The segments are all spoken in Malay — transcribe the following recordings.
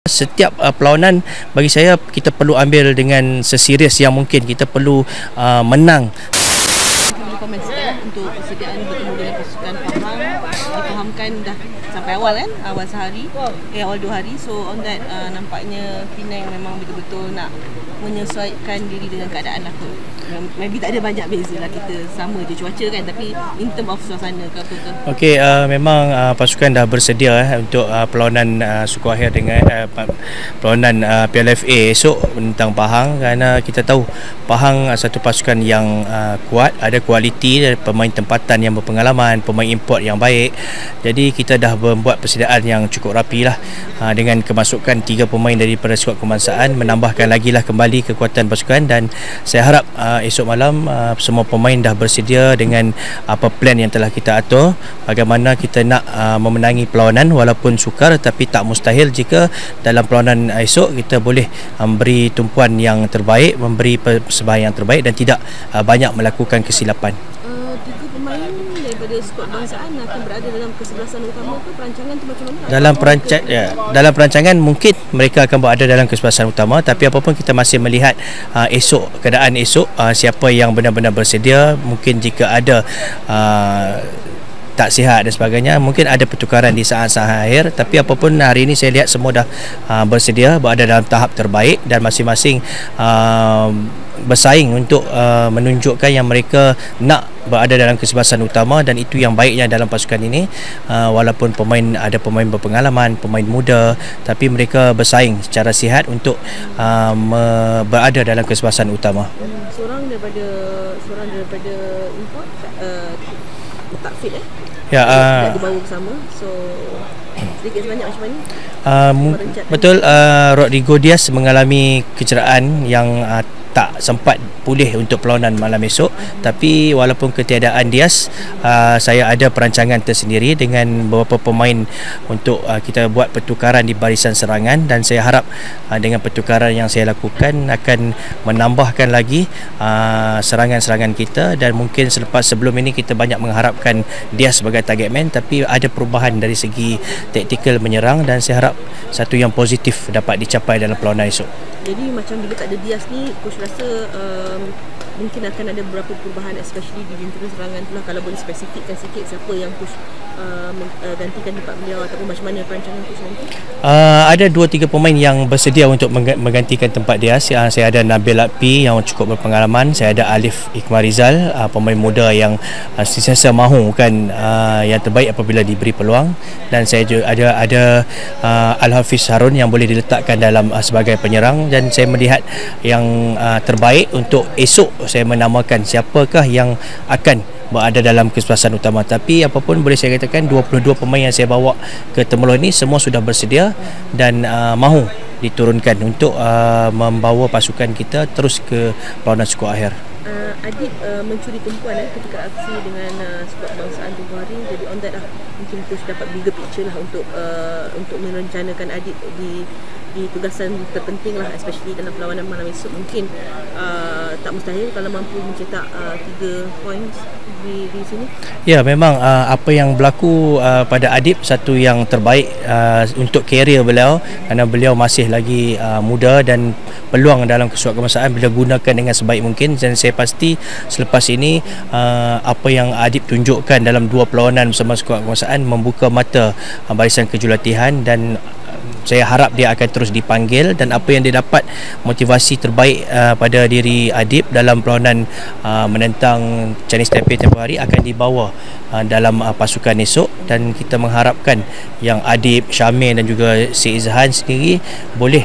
Setiap perlawanan bagi saya kita perlu ambil dengan seserius yang mungkin. Kita perlu menang. Boleh komen sikit untuk persediaan bertemu dengan pasukan Pahang, difahamkan dah sampai awal kan, awal sehari, awal 2 hari. So on that nampaknya Penang memang betul-betul nak menyesuaikan diri dengan keadaan lah kot. Maybe tak ada banyak beza lah, kita sama je cuaca kan, tapi in term of suasana ke apa ke. Okey, memang pasukan dah bersedia untuk perlawanan suku akhir dengan perlawanan PLFA esok tentang Pahang, kerana kita tahu Pahang satu pasukan yang kuat, ada kualiti, pemain tempatan yang berpengalaman, pemain import yang baik. Jadi kita dah membuat persediaan yang cukup rapi lah, dengan kemasukan 3 pemain daripada skuad kebangsaan, menambahkan lagi lah kembali kekuatan pasukan. Dan saya harap esok malam semua pemain dah bersedia dengan apa plan yang telah kita atur, bagaimana kita nak memenangi perlawanan. Walaupun sukar, tapi tak mustahil jika dalam perlawanan esok kita boleh memberi tumpuan yang terbaik, memberi persembahan yang terbaik dan tidak banyak melakukan kesilapan. 3 pemain daripada skuad kebangsaan akan berada dalam kesebelasan utama ke? Perancangan tu macam mana? Dalam perancangan mungkin mereka akan berada dalam kesebelasan utama, tapi apapun kita masih melihat esok, keadaan esok, siapa yang benar-benar bersedia. Mungkin jika ada tak sihat dan sebagainya, mungkin ada pertukaran di saat-saat akhir. Tapi apapun, hari ini saya lihat semua dah bersedia, berada dalam tahap terbaik dan masing-masing bersaing untuk menunjukkan yang mereka nak berada dalam kesebelasan utama. Dan itu yang baiknya dalam pasukan ini, walaupun ada pemain berpengalaman, pemain muda, tapi mereka bersaing secara sihat untuk berada dalam kesebelasan utama. Seorang daripada import tak fit tak dibawa bersama, so sedikit sebanyak macam mana? Betul, Rodrigo Diaz mengalami kecederaan yang tak sempat pulih untuk perlawanan malam esok. Tapi walaupun ketiadaan Diaz, saya ada perancangan tersendiri dengan beberapa pemain untuk kita buat pertukaran di barisan serangan. Dan saya harap dengan pertukaran yang saya lakukan akan menambahkan lagi serangan-serangan kita. Dan mungkin sebelum ini kita banyak mengharapkan Diaz sebagai target man, tapi ada perubahan dari segi taktikal menyerang, dan saya harap satu yang positif dapat dicapai dalam perlawanan esok. Jadi macam bila tak ada Diaz ni, coach rasa mungkin akan ada beberapa perubahan, especially di jentera serangan tu lah. Kalau boleh spesifikkan sikit siapa yang coach gantikan tempat beliau, ataupun macam mana perancangan coach nanti? Ada 2-3 pemain yang bersedia untuk menggantikan tempat Diaz. Saya ada Nabil Lakpi yang cukup berpengalaman, saya ada Alif Iqmar Rizal, pemain muda yang sentiasa mahu yang terbaik apabila diberi peluang. Dan saya juga ada Al-Hafiz Harun yang boleh diletakkan dalam sebagai penyerang. Dan saya melihat yang terbaik untuk esok, saya menamakan siapakah yang akan berada dalam kesebelasan utama. Tapi apapun boleh saya katakan, 22 pemain yang saya bawa ke Temerloh ini semua sudah bersedia dan mahu diturunkan untuk membawa pasukan kita terus ke perlawanan suku akhir. Adib mencuri tumpuan ketika aksi dengan skuad kebangsaan tempoh hari. Jadi on that lah, mungkin coach dapat bigger picture lah untuk merencanakan Adib di tugasan terpenting lah, especially dalam perlawanan malam esok. Mungkin tak mustahil kalau mampu mencetak 3 points di sini. Ya, memang apa yang berlaku pada Adib satu yang terbaik untuk karier beliau, kerana beliau masih lagi muda dan peluang dalam skuad kebangsaan beliau gunakan dengan sebaik mungkin. Dan saya pasti selepas ini apa yang Adib tunjukkan dalam 2 perlawanan bersama skuad kebangsaan membuka mata barisan kejurulatihan. Dan saya harap dia akan terus dipanggil, dan apa yang dia dapat motivasi terbaik pada diri Adib dalam perlawanan menentang Chinese Taipei tempoh hari akan dibawa dalam pasukan esok. Dan kita mengharapkan yang Adib, Syamil dan juga Syed Izhan sendiri boleh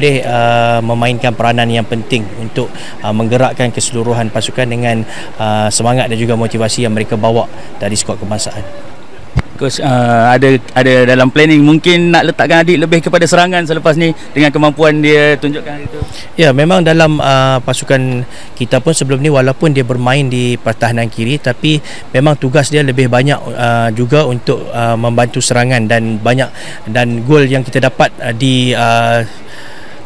memainkan peranan yang penting untuk menggerakkan keseluruhan pasukan dengan semangat dan juga motivasi yang mereka bawa dari skuad kebangsaan. Coach, ada dalam planning mungkin nak letakkan Adib lebih kepada serangan selepas ni dengan kemampuan dia tunjukkan hari tu? Ya, memang dalam pasukan kita pun sebelum ni, walaupun dia bermain di pertahanan kiri, tapi memang tugas dia lebih banyak juga untuk membantu serangan. Dan gol yang kita dapat di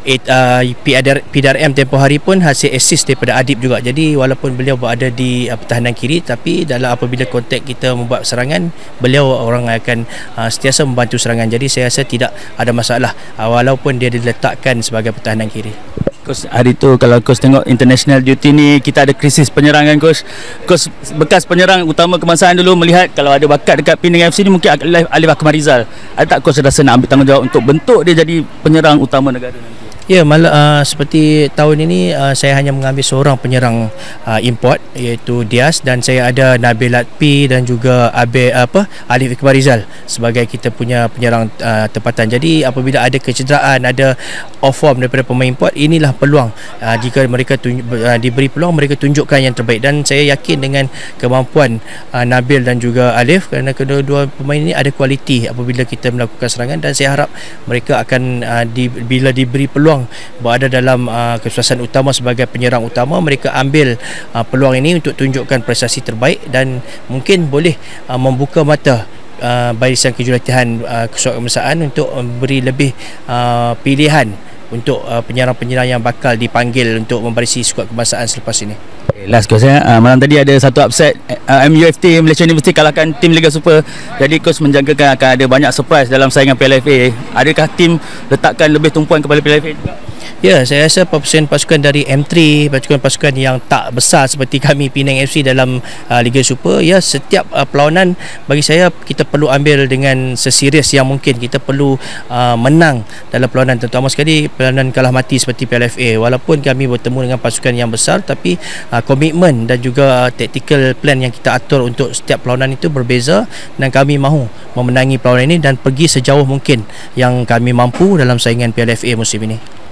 PDRM tempoh hari pun hasil assist daripada Adib juga. Jadi walaupun beliau berada di pertahanan kiri, tapi dalam apabila kontak kita membuat serangan, beliau orang akan sentiasa membantu serangan. Jadi saya rasa tidak ada masalah walaupun dia diletakkan sebagai pertahanan kiri. Coach, hari tu kalau coach tengok international duty ni, kita ada krisis penyerangan coach. Coach bekas penyerang utama kebangsaan dulu melihat kalau ada bakat dekat Penang FC ni mungkin Alif Akmal Rizal. Ada tak coach rasa nak ambil tanggungjawab untuk bentuk dia jadi penyerang utama negara nanti? Ya, malah seperti tahun ini saya hanya mengambil seorang penyerang import, iaitu Diaz, dan saya ada Nabil Latpi dan juga Alif Akmal Rizal sebagai kita punya penyerang tempatan. Jadi apabila ada kecederaan, ada off form daripada pemain import, inilah peluang jika mereka diberi peluang, mereka tunjukkan yang terbaik. Dan saya yakin dengan kemampuan Nabil dan juga Alif, kerana kedua-dua pemain ini ada kualiti apabila kita melakukan serangan, dan saya harap mereka akan bila diberi peluang berada dalam kesuksesan utama sebagai penyerang utama, mereka ambil peluang ini untuk tunjukkan prestasi terbaik dan mungkin boleh membuka mata barisan kejurutihan keskuad kebangsaan untuk beri lebih pilihan untuk penyerang-penyerang yang bakal dipanggil untuk membarisi skuad kebangsaan selepas ini. Last coach malam tadi ada satu upset, MUFT Malaysia University kalahkan tim Liga Super. Jadi coach menjangkakan akan ada banyak surprise dalam saingan PLFA. Adakah tim letakkan lebih tumpuan kepada PLFA juga? Ya, saya rasa pasukan dari M3, pasukan yang tak besar seperti kami Penang FC dalam Liga Super, ya, setiap perlawanan bagi saya kita perlu ambil dengan seserius yang mungkin. Kita perlu menang dalam perlawanan, terutama sekali perlawanan kalah mati seperti PLFA. Walaupun kami bertemu dengan pasukan yang besar, tapi komitmen dan juga tactical plan yang kita atur untuk setiap perlawanan itu berbeza, dan kami mahu memenangi perlawanan ini dan pergi sejauh mungkin yang kami mampu dalam saingan PLFA musim ini.